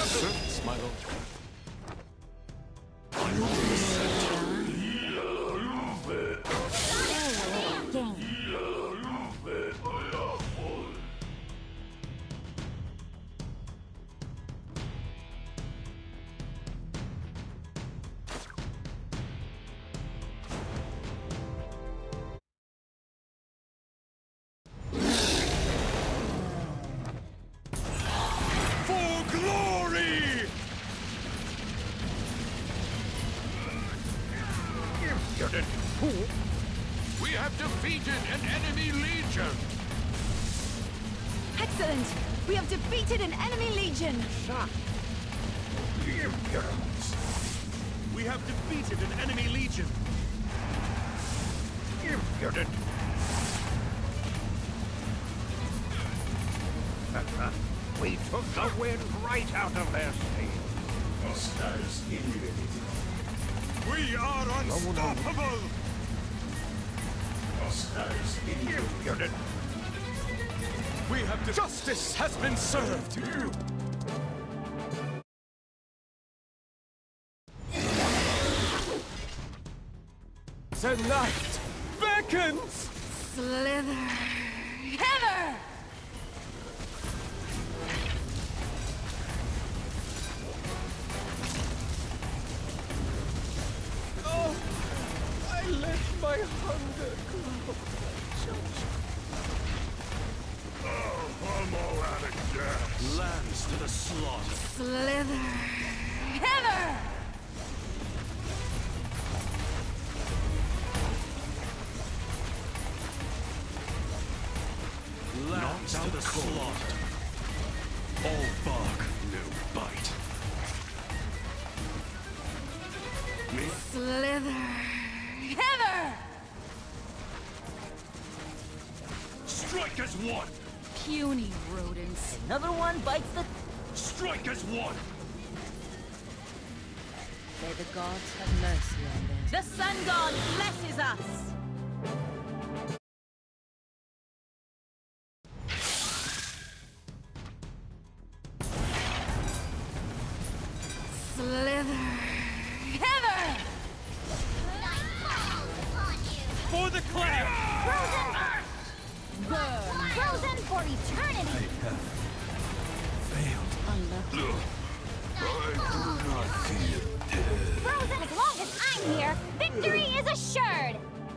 Service, my lord. We have defeated an enemy legion! Excellent! We have defeated an enemy legion! We have defeated an enemy legion! Impudent! We took the wind right out of their sails. We are unstoppable! Impudent! We have justice has been served. The night beckons. Slither! Heather! Oh, I let my hunger grow. I'm all out of gas. Lands to the slaughter. Slither! Heather! Lands to the slaughter. All bark, no bite. Me? Slither! Heather! Strike as one! Puny rodents. Another one bites the... Strike as one! May the gods have mercy on them. The sun god blesses us! Slither! Heather! For the clan! Frozen for eternity! Failed. Unlucky. I do not feel dead. Frozen, as long as I'm here, victory is assured!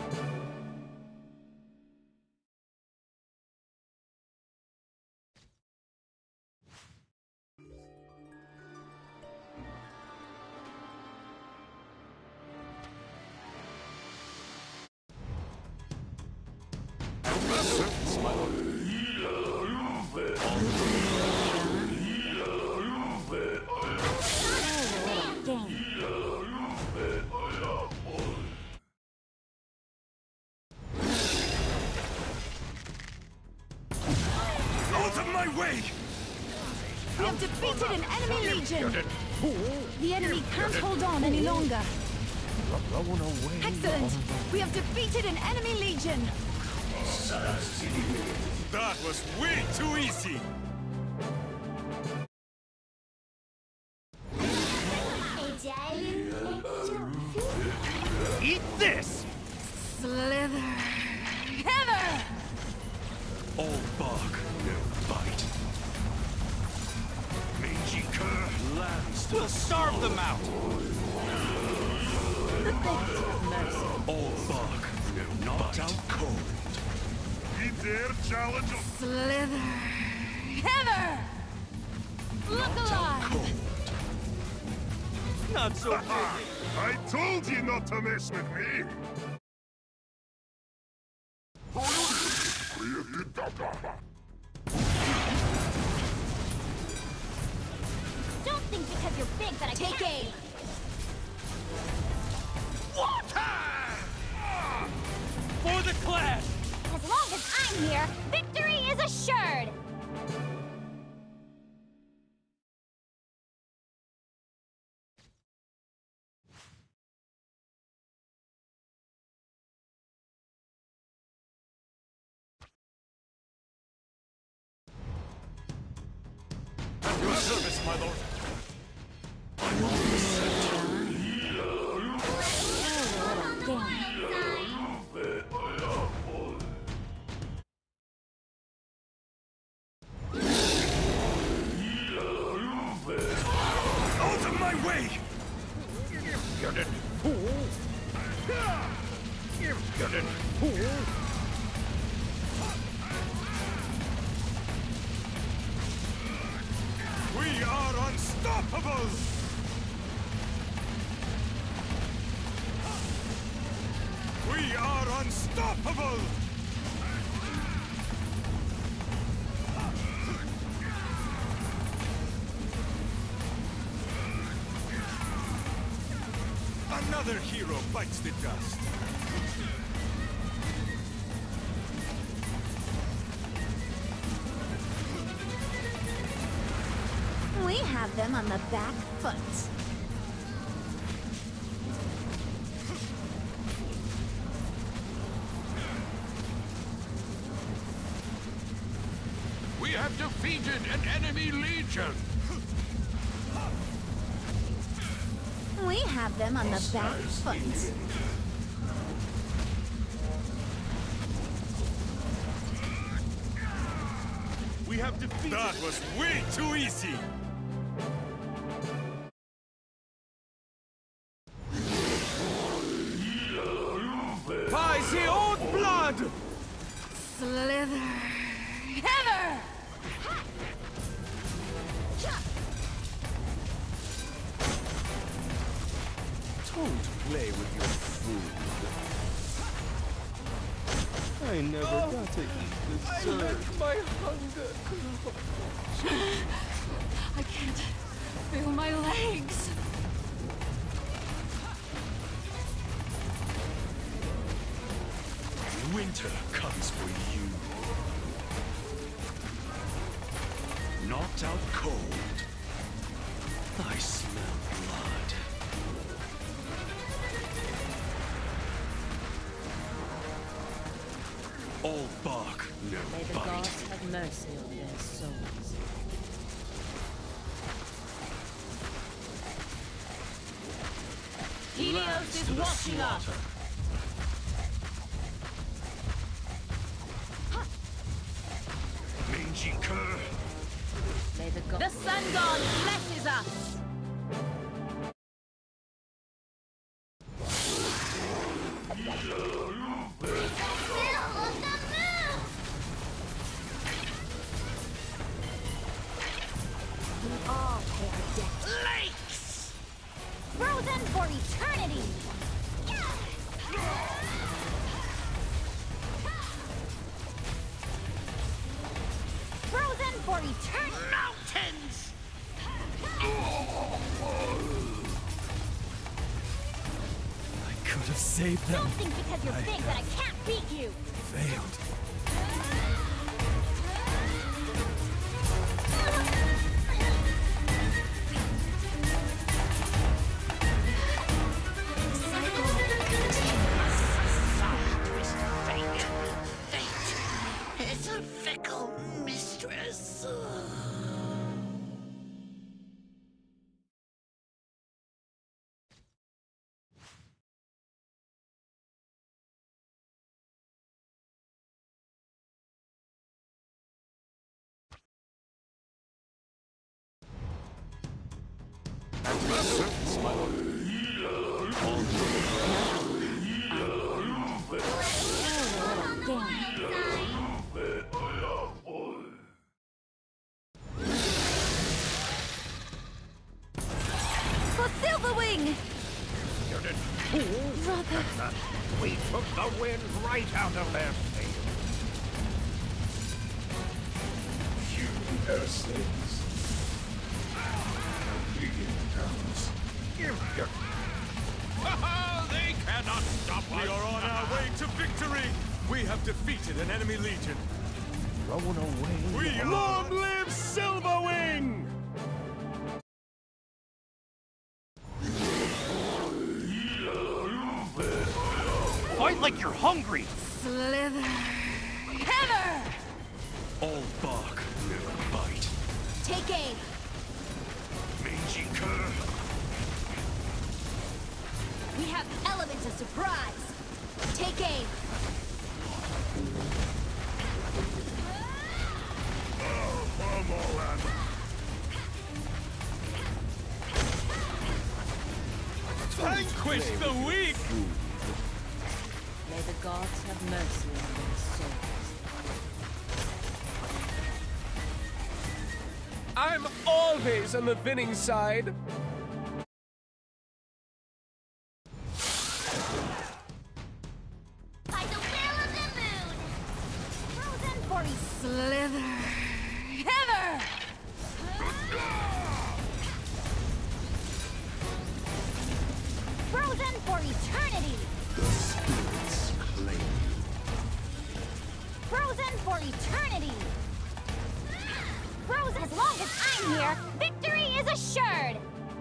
Service, my lord. Out of my way! We have defeated an enemy legion! The enemy can't hold on any longer! Excellent! We have defeated an enemy legion! That was way too easy. Eat this! Slither! Heather! All bark, no bite. Mangy cur lands to We'll the starve slaughter. them out. The gods have mercy. All bark, no knocked out cold. You dare challenge us? Slither! Heather! Look alive! Cold. Not so pretty. I told you not to mess with me! Don't think because you're big that I Take can't. aim! For the clan. As long as I'm here, victory is assured! At your service, my lord. Out of my way! Impudent fool! Impudent fool! We are unstoppable! We are unstoppable! Another hero bites the dust. We have them on the back foot. We have defeated an enemy legion. We have them on the back foot. We have defeated. That was way too easy. By the old blood! Slither. Hither! Don't play with your food. I never got to eat dessert. My hunger. I can't feel my legs. Winter comes for you. Knocked out cold. I smell blood. All bark, no May the bite. gods have mercy on their souls. Helios is watching us. Mangy cur. May the god. The sun god blesses us. All pay our debt. Lakes! Frozen for eternity! Frozen for eternity! Mountains! I could have saved them. Don't think because you're big that I can't beat you! Failed. It's a fickle mistress. For Silverwing! Impudent fool! Brother. We took the wind right out of their sails. You earthlings. Impudent. They cannot stop us. We are on our way to victory. We have defeated an enemy legion. Thrown away. We long live Silverwing! Fight like you're hungry! Slither. Hither! All bark, no bite. Take aim. Mangy cur. Surprise! Take aim! Vanquish the weak! May the gods have mercy on their souls. I'm always on the winning side. By the will of the moon. Frozen for slither! Hither! Frozen for eternity. The spirits claim you. Frozen for eternity. Frozen. As long as I'm here, victory is assured.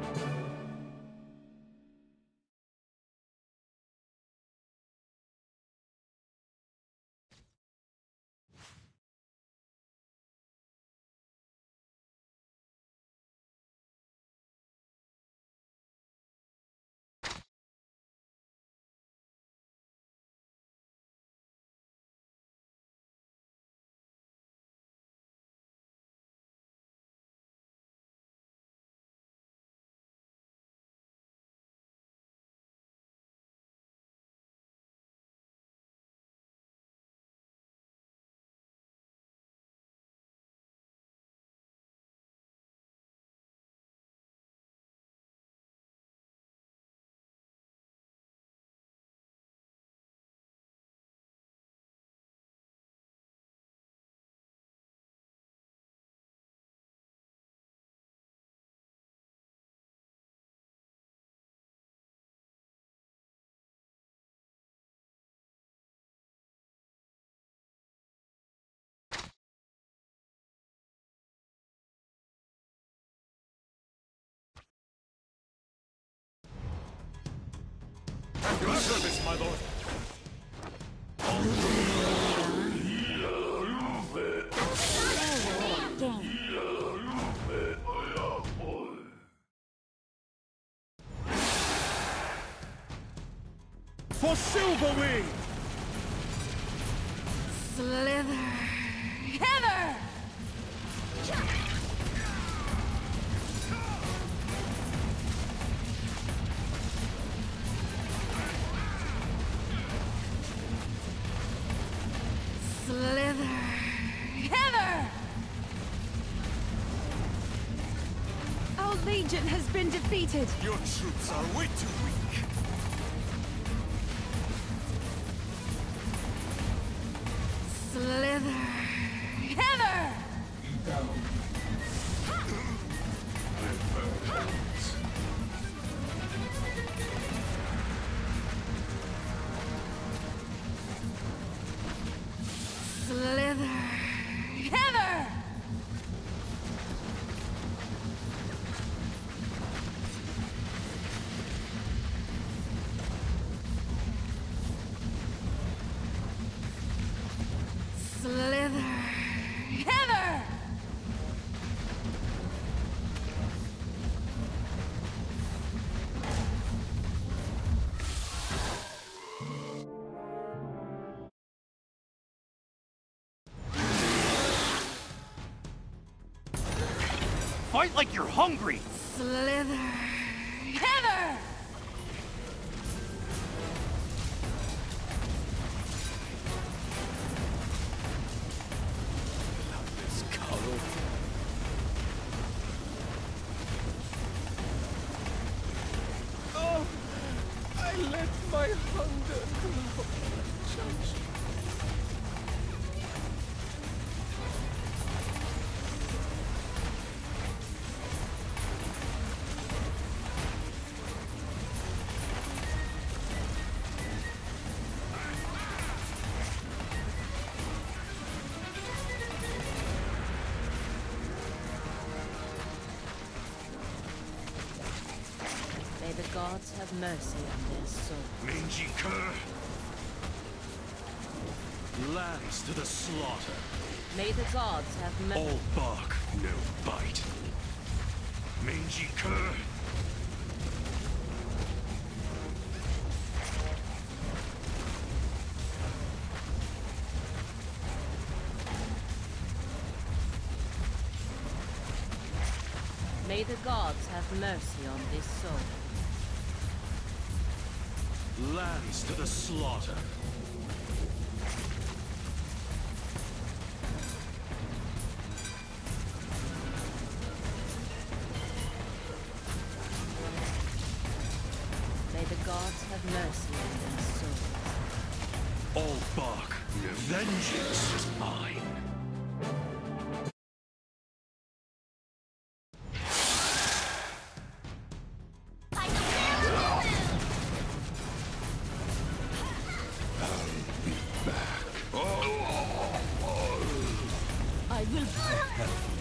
At your service, my lord. For Silverwing! Slither! Hither! Slither! Hither! Our legion has been defeated! Your troops are way too weak. Slither! Hither! Slither! Hither! Slither! Hither! Fight like you're hungry! Slither! Hither! This coward. Oh, I let my hunger glow. Judge. May the gods have mercy on their souls. Mangy cur! Lambs to the slaughter. May the gods have mercy. All bark, no bite. Mangy cur! May the gods have mercy on this soul. Lands to the slaughter. May the gods have mercy on their souls. All bark. Vengeance is mine. I will.